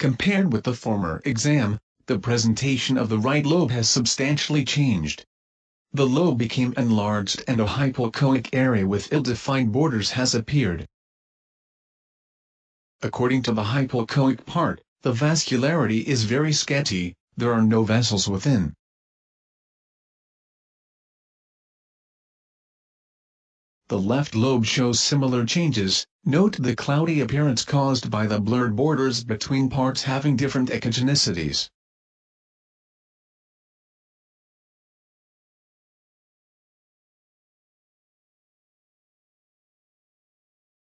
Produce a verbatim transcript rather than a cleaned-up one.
Compared with the former exam, the presentation of the right lobe has substantially changed. The lobe became enlarged and a hypoechoic area with ill-defined borders has appeared. According to the hypoechoic part, the vascularity is very sketchy, there are no vessels within. The left lobe shows similar changes. Note the cloudy appearance caused by the blurred borders between parts having different echogenicities.